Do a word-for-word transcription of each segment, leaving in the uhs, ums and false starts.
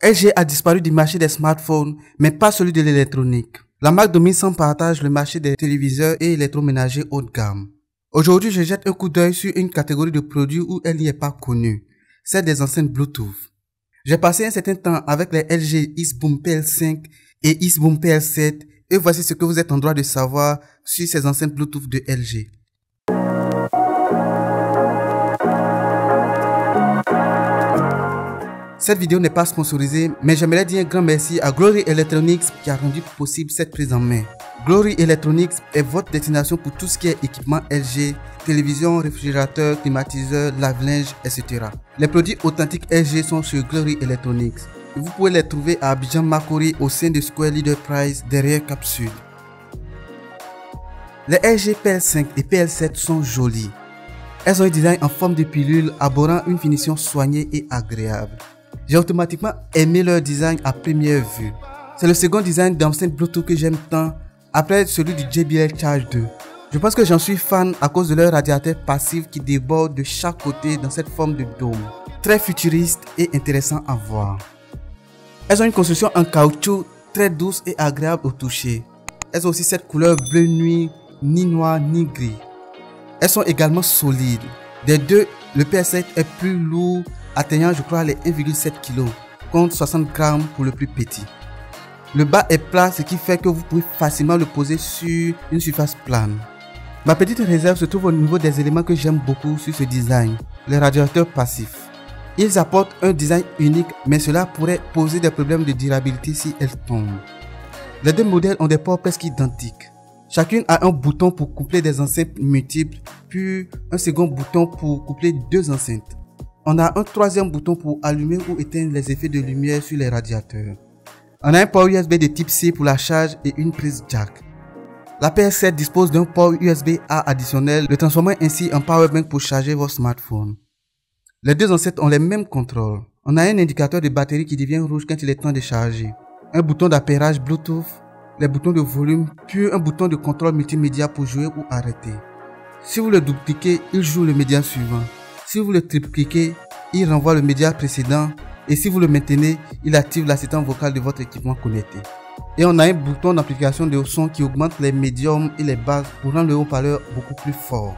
L G a disparu du marché des smartphones, mais pas celui de l'électronique. La marque Dominson partage le marché des téléviseurs et électroménagers haut de gamme. Aujourd'hui, je jette un coup d'œil sur une catégorie de produits où elle n'y est pas connue, celle des enceintes Bluetooth. J'ai passé un certain temps avec les L G Xboom P L cinq et Xboom P L sept et voici ce que vous êtes en droit de savoir sur ces enceintes Bluetooth de L G. Cette vidéo n'est pas sponsorisée, mais j'aimerais dire un grand merci à Glory Electronics qui a rendu possible cette prise en main. Glory Electronics est votre destination pour tout ce qui est équipement L G, télévision, réfrigérateur, climatiseur, lave-linge, et cetera. Les produits authentiques L G sont sur Glory Electronics. Vous pouvez les trouver à Abidjan Makori au sein de Square Leader Price derrière Cap Sud. Les L G P L cinq et P L sept sont jolies. Elles ont un design en forme de pilule arborant une finition soignée et agréable. J'ai automatiquement aimé leur design à première vue. C'est le second design d'enceinte Bluetooth que j'aime tant, après celui du J B L Charge deux. Je pense que j'en suis fan à cause de leur radiateur passif qui déborde de chaque côté dans cette forme de dôme. Très futuriste et intéressant à voir. Elles ont une construction en caoutchouc très douce et agréable au toucher. Elles ont aussi cette couleur bleu nuit, ni noir ni gris. Elles sont également solides. Des deux, le P S sept est plus lourd, atteignant je crois les un virgule sept kilos, contre soixante grammes pour le plus petit. Le bas est plat, ce qui fait que vous pouvez facilement le poser sur une surface plane. Ma petite réserve se trouve au niveau des éléments que j'aime beaucoup sur ce design, les radiateurs passifs. Ils apportent un design unique, mais cela pourrait poser des problèmes de durabilité si elles tombent. Les deux modèles ont des ports presque identiques. Chacune a un bouton pour coupler des enceintes multiples, puis un second bouton pour coupler deux enceintes. On a un troisième bouton pour allumer ou éteindre les effets de lumière sur les radiateurs. On a un port U S B de type C pour la charge et une prise jack. La P S sept dispose d'un port U S B A additionnel, le transformant ainsi en powerbank pour charger votre smartphone. Les deux enceintes ont les mêmes contrôles. On a un indicateur de batterie qui devient rouge quand il est temps de charger, un bouton d'appairage Bluetooth, les boutons de volume, puis un bouton de contrôle multimédia pour jouer ou arrêter. Si vous le double-cliquez, il joue le média suivant. Si vous le triple-cliquez, il renvoie le média précédent. Et si vous le maintenez, il active l'assistant vocal de votre équipement connecté. Et on a un bouton d'amplification de son qui augmente les médiums et les basses pour rendre le haut-parleur beaucoup plus fort.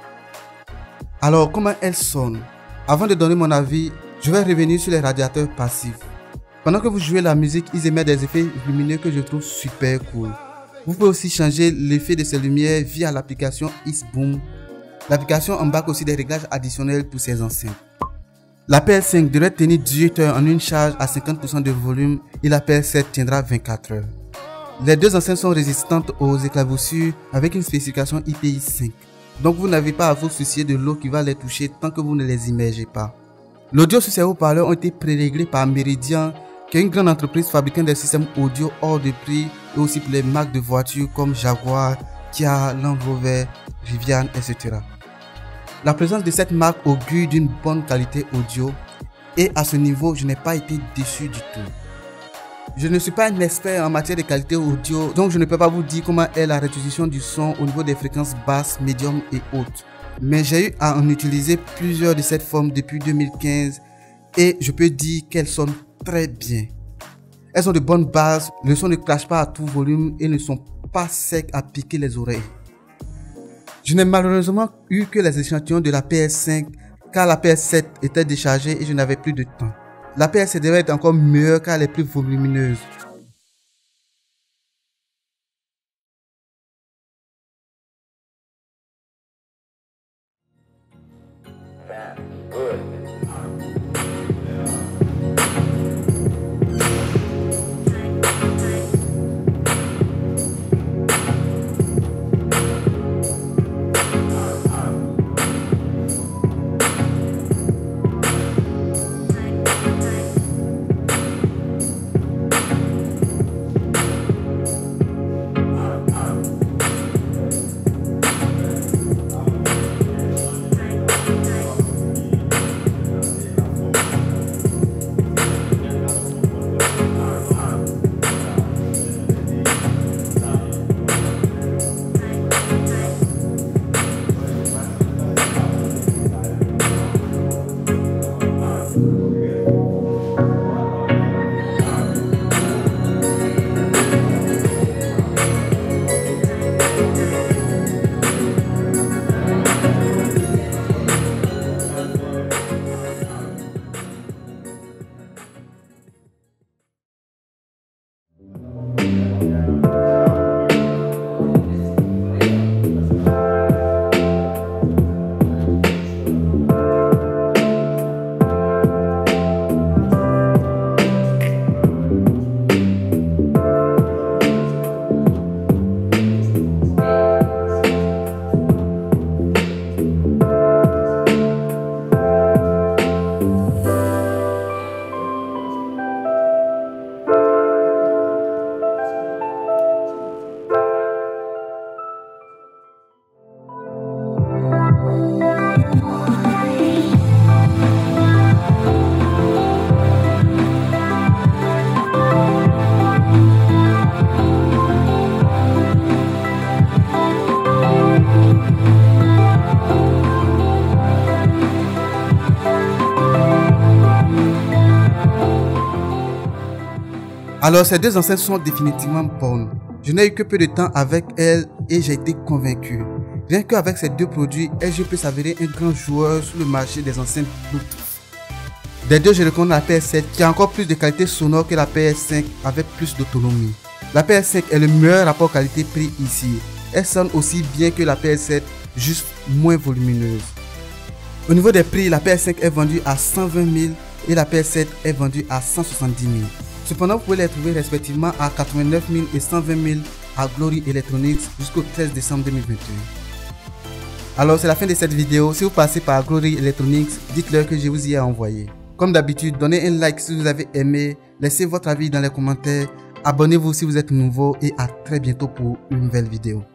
Alors, comment elles sonnent? Avant de donner mon avis, je vais revenir sur les radiateurs passifs. Pendant que vous jouez la musique, ils émettent des effets lumineux que je trouve super cool. Vous pouvez aussi changer l'effet de ces lumières via l'application Xboom. L'application embarque aussi des réglages additionnels pour ces enceintes. La P S cinq devrait tenir dix-huit heures en une charge à cinquante pour cent de volume et la P S sept tiendra vingt-quatre heures. Les deux enceintes sont résistantes aux éclaboussures avec une spécification I P X cinq. Donc vous n'avez pas à vous soucier de l'eau qui va les toucher tant que vous ne les immergez pas. L'audio sur ces haut-parleurs ont été pré-réglés par Meridian, qui est une grande entreprise fabriquant des systèmes audio hors de prix et aussi pour les marques de voitures comme Jaguar, Kia, Land Rover, Rivian, et cetera. La présence de cette marque augure d'une bonne qualité audio et à ce niveau, je n'ai pas été déçu du tout. Je ne suis pas un expert en matière de qualité audio, donc je ne peux pas vous dire comment est la restitution du son au niveau des fréquences basses, médium et hautes. Mais j'ai eu à en utiliser plusieurs de cette forme depuis deux mille quinze et je peux dire qu'elles sonnent très bien. Elles ont de bonnes bases, le son ne clash pas à tout volume et ne sont pas secs à piquer les oreilles. Je n'ai malheureusement eu que les échantillons de la P S cinq car la P S sept était déchargée et je n'avais plus de temps. La P S sept devrait être encore meilleure car elle est plus volumineuse. Alors ces deux enceintes sont définitivement bonnes. Je n'ai eu que peu de temps avec elles et j'ai été convaincu. Rien qu'avec ces deux produits, L G peut s'avérer un grand joueur sur le marché des enceintes Bluetooth. Des deux, je recommande la P S sept qui a encore plus de qualité sonore que la P S cinq avec plus d'autonomie. La P S cinq est le meilleur rapport qualité-prix ici. Elle sonne aussi bien que la P S sept, juste moins volumineuse. Au niveau des prix, la P S cinq est vendue à cent vingt mille et la P S sept est vendue à cent soixante-dix mille. Cependant, vous pouvez les trouver respectivement à quatre-vingt-neuf mille et cent vingt mille à Glory Electronics jusqu'au treize décembre deux mille vingt et un. Alors c'est la fin de cette vidéo. Si vous passez par Glory Electronics, dites-leur que je vous y ai envoyé. Comme d'habitude, donnez un like si vous avez aimé, laissez votre avis dans les commentaires, abonnez-vous si vous êtes nouveau et à très bientôt pour une nouvelle vidéo.